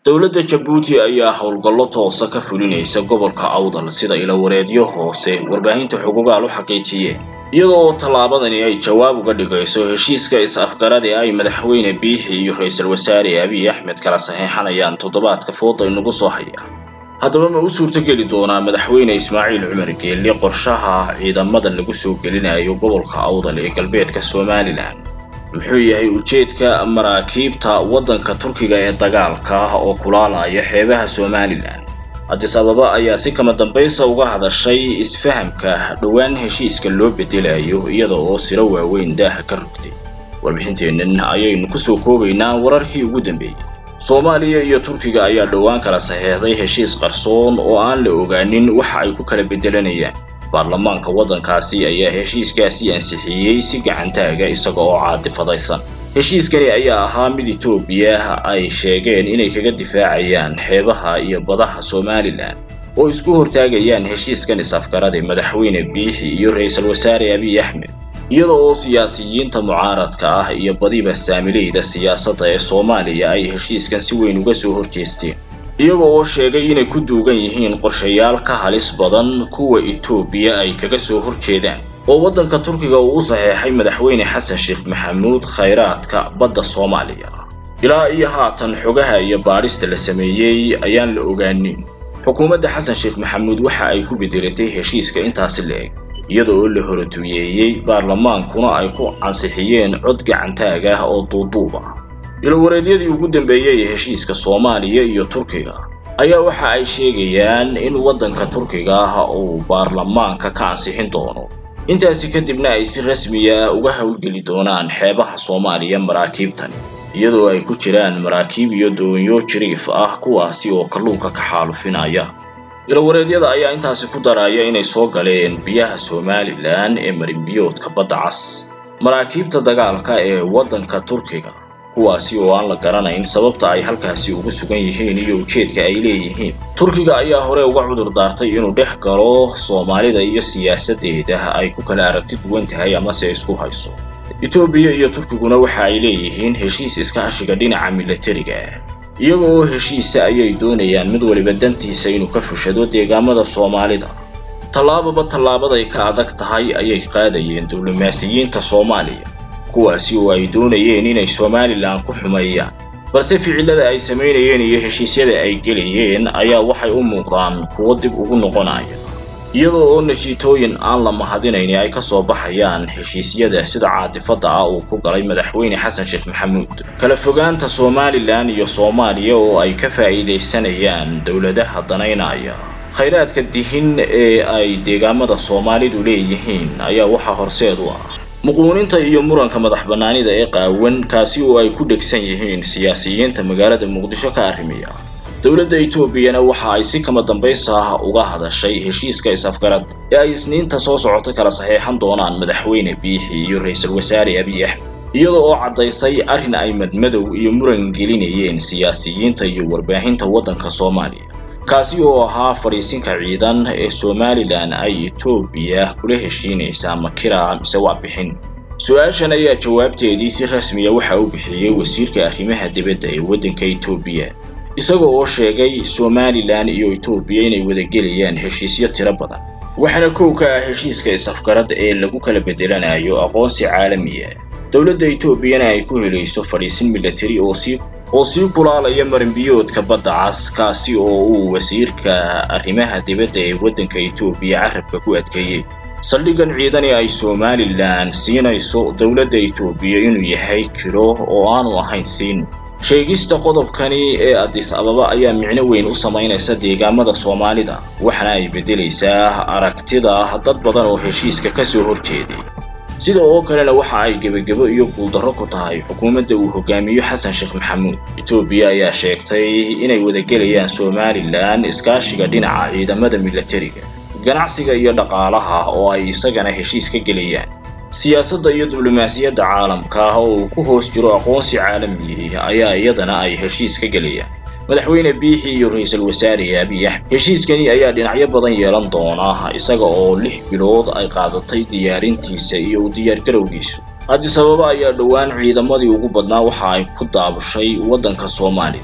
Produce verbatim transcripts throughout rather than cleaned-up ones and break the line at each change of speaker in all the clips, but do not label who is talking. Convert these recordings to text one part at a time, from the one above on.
dowladda Djibouti ayaa howlgallo toos ah ka fulinaysa gobolka Awdal sida ila wareedyo hoose warbaahinta xuquuqaal u xaqiijiyeen iyadoo tallaabadani ay jawaab uga dhigayso heshiiska is-afgarad ee ay madaxweyne Biixi iyo ra'iisul wasaare Abiy Ahmed kala saxeexanayaan toddobaadka fooda inagu soo haya haddaba ma u suurtageli doonaa madaxweyne Ismaaciil Cumar Geelle qorshaha ciidamada lagu soo gelinayo gobolka Awdal ee galbeedka Somaliland muxuu yahay ujeedka maraakiibta waddanka Turkiga ee dagaalka oo kulaalaya xeebaha Somaliland Addis Ababa ayaa si kama dambaysa uga hadashay isfahamka dhawaan heshiiska loo bedelayo iyadoo oo siro waaweyn daaha ka rugtay warbixinteennan ayaynu ku soo koobaynaa wararkii ugu dambeeyay Soomaaliya iyo Turkiga ayaa dhawaan kala saxeexday heshiis qarsoon oo aan la ogaanin waxa ay ku kala bedelanayaan baarlamaanka waddankaasi ayaa heshiiskaasi ansixiyay si gacantaaga isaga oo caadifadaysan heshiiskani ayaa ahaa mid Itoobiya ay sheegeen inay kaga difaacayaan xeebaha iyo badaha Somaliland oo isku hortaagayaan heshiiskan is-afgarad ee madaxweyne Biixi iyo ra'iisul wasaare Abiy Ahmed iyadoo siyaasiyiinta mucaaradka ah iyo badiba saamileyda siyaasadda ee Soomaaliya ay heshiiskan si weyn uga soo horjeesteen iyagoo oo sheegay inay ku duugan yihiin qorshayaal ka halis badan kuwa Itoobiya ay kaga soo horjeedaan oo waddanka Turkiga uu saxeexay madaxweyne Xasan Sheikh Maxamuud khayraadka badda Soomaaliya ilaa iyo haatan xogaha iyo baarista la sameeyay ayaan la ogaanin xukuumadda Xasan Sheikh Maxamuud waxa ay ku bedelatay heshiiska intaas leeg iyadoo la hortuyeeyay baarlamaankuna ay ku ansixiyeen cod gacantaaga ah oo duuduub ah ila wareedyadii ugu dambeeyay heshiiska Soomaaliya iyo Turkiga ayaa waxa ay sheegayaan in waddanka Turkiga uu baarlamaanka ka ansixin doono intaasi kadibna ay si rasmi ah uga hawlgeli doonaan xeebaha Soomaaliya maraakiibtan iyadoo ay ku jiraan maraakiib iyo doonyo jiriif ah kuwaasi oo kalluunka ka xaalufinaya ila wareedyada ayaa intaasi ku daraya inay soo galeen biyaha Somaliland ee marinbiyoodka badda cas maraakiibta dagaalka ee waddanka Turkiga kuwaasi oo aan la garanayn sababta ay halkaasi ugu sugan yihiin iyo ujeedka ay leeyihiin Turkiga ayaa hore uga cudur daartay inuu dhex galo Soomaalida iyo siyaasadeeda ay ku kala aragti duwan tahay ama se isku hayso Itoobiya iyo Turkiguna waxa ay leeyihiin heshiis iskaashiga dhinaca militariga iyagoo heshiisa ayay doonayaan mid waliba dantiisa inuu ka fushado deegaamada Soomaalida tallaababa tallaabaday ka adag tahay ayay qaadayeen diblomaasiyiinta Soomaaliya kuwaasi oo ay doonayeen inay Somaliland ku xumeeyaan balse ficilada ay sameeyeen iyo heshiisyada ay galayeen ayaa waxay u muuqdaan kuwo dib ugu noqonaya iyadoo oo natiijooyin aan la mahadinayn ay ka soo baxayaan heshiisyada sida caadifada ah uu ku galay madaxweyne Xasan Sheikh Maxamuud kala fogaanta Somaliland iyo Soomaaliya oo ay ka faa'iideysanayaan dawladaha danaynaya khayraadka dihin ee ay deegaamada Soomaalidu leeyihiin ayaa waxa horseed u ah muquuninta iyo muranka madax banaanida ee qaawan kaasi oo ay ku dhegsan yihiin siyaasiyiinta magaalada Muqdisho ka arrimiya dowladda Itoobiyana waxa ay si kama dambaysa uga hadashay heshiiska is-afgarad ee ay isniinta soo socota kala saxeexan doonaan madaxweyne Biixi iyo ra'iisul wasaare Abiy Ahmed iyadoo oo cadaysay arrin ay madmadow iyo muran gelinayeen siyaasiyiinta iyo warbaahinta waddanka Soomaaliya kaasi oo ahaa fariisinka ciidan ee Somaliland ay Itoobiya kula heshiinaysa makira mise waa bixin su'aashan ayaa jawaabteedii si rasmi ah waxa uu bixiyay wasiirka arrimaha dibadda ee waddanka Itoobiya isagoo oo sheegay Somaliland iyo Itoobiya inay wada gelayaan heshiisyo tiro badan waxaana koow ka ah heshiiska is-afgarad ee lagu kala bedelanayo aqoonsi caalami ah dowladda Itoobiyana ay ku helayso fariisin military oo si oo si kulaalaya marinbiyoodka badda cas kaasi oo uu wasiirka arrimaha dibadda ee waddanka Itoobiya carabka ku adkeeyay saldhigan ciidani ay Somaliland siinayso dowladda Itoobiya inuu yahay kiro oo aanu ahayn siin sheegista qodobkani ee Addis Ababa ayaa micno weyn u sameynaysa deegaamada Soomaalida waxana ay bedelaysaa aragtida dad badan oo heshiiska ka soo horjeeday sidoo kale waxa ay gabagabo iyo guuldarro ku tahay xukuumadda uu hogaamiyo Xasan Sheikh Maxamuud Itoobiya ayaa sheegtay inay wada gelayaan Somaliland iskaashiga dhinaca ciidamada militariga ganacsiga iyo dhaqaalaha oo ay isagana heshiis ka galayaan siyaasadda iyo diblomaasiyadda caalamka oo ku hoos jiro aqoonsi caalami ah ayaa iyadana ay heshiis ka galayaan madaxweyne Biixi iyo ra'iisul wasaare Abiy Ahmed heshiiskani ayaa dhinacyo badan yeelan doona isaga oo lix bilood ay qaadatay diyaarintiisa iyo u diyaar garowgiisu Addis Ababa ayaa dhawaan ciidamadii ugu badnaa waxa ay ku daabushay waddanka Soomaaliya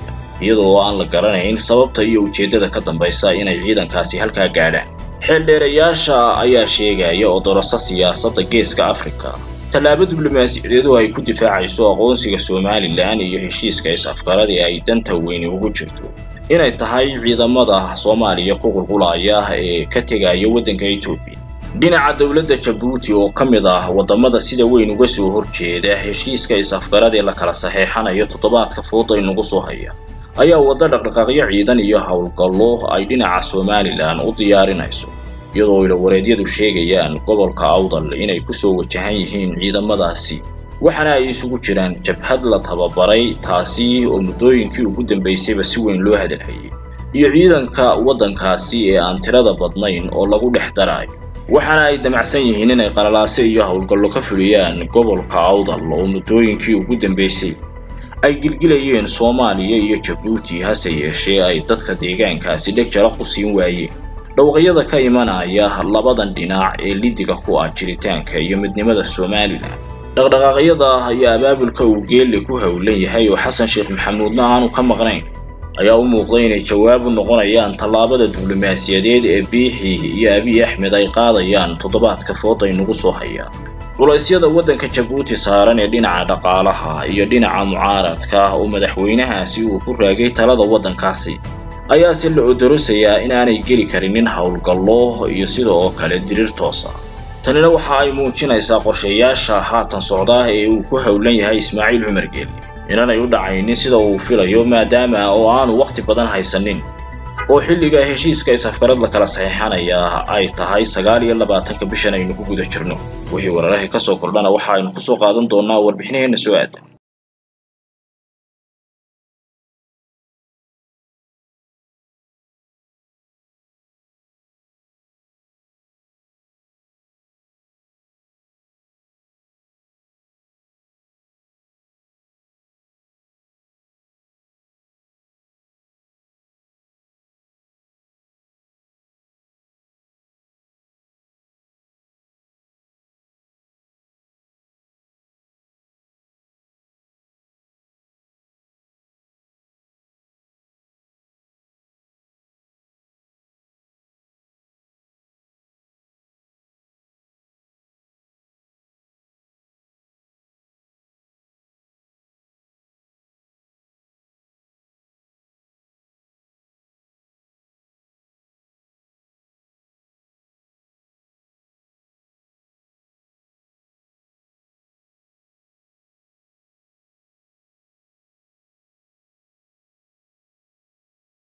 iyadoo aan la garanayn sababta iyo ujeedada ka dambaysa inay ciidankaasi halkaa gaadhaan. xeeldheerayaasha ayaa sheegaya oo dorasa siyaasadda geeska Afrika tallaabo diblomaasiyadeed oo ay ku difaacayso aqoonsiga Somaliland iyo heshiiska is-afgarad ee ay danta weyn ugu jirto inay tahay ciidamada Soomaaliya ku qulqulaya ee ka tegaya waddanka Itoobiya. dhinaca dawladda Djibouti oo kamid ah wadamada sida weyn uga soo horjeeda heshiiska is-afgarad ee la kala saxeexanayo toddobaadka foodo inagu soo haya ayaa wada dhaqdhaqaaqyo ciidan iyo hawlgallo ay dhinaca Somaliland u diyaarinayso iyadoo ila wareedyadu sheegayaan gobolka Awdal inay ku soo wajahan yihiin ciidamadaasi waxana ay isugu jiraan jabhad la tababaray taasi oo muddooyinkii ugu dambeysayba si weyn loo hadalhayay iyo ciidanka waddankaasi ee aan tirada badnayn oo lagu dhex daray waxana ay damacsan yihiin inay qalalaase iyo hawlgallo ka fuliyaan gobolka Awdal oo muddooyinkii ugu dambeysay ay gilgilayeen Soomaaliya iyo Djibouti hase yeeshee ay dadka deegaankaasi dhegjara ku siin waayeen dhawaqyada ka imanaya labadan dhinac ee lidiga ku ah jiritaanka iyo midnimada Somaliland. dhaqdhaqaaqyada ayaa abaabulka uu geelle ku hawlan yahay oo Xasan Sheekh Maxamuudna aanu ka maqnayn ayaa u muuqday inay jawaab u noqonayaan tallaabada diblomaasiyadeed ee Biixi iyo Abiy Ahmed ay qaadayaan toddobaadka foodo inagu soo haya. culaysyada waddanka Djibouti saaran ee dhinaca dhaqaalaha iyo dhinaca mucaaradka oo madaxweynahaasi uu ku raagay talada waddankaasi ayaa si loo dorosayaa in aanay geli karin hawlgallo iyo sidoo kale dirir toos ah. tanina waxa ay muujinaysaa qorshayaasha haatan socda ee uu ku hawlan yahay Ismaaciil Cumar Geelle inaanay u dhacaynin sida uu filayo maadaama oo aanu waqti badan haysanin oo xilliga heshiiska is-afgarad la kala saxeexanaya ay tahay sagaal iyo labaatanka bishan aynu ku guda jirno. wixii wararka ka soo kordhana waxa aynu ku soo qaadan doonaa warbixinaheena soo aadan.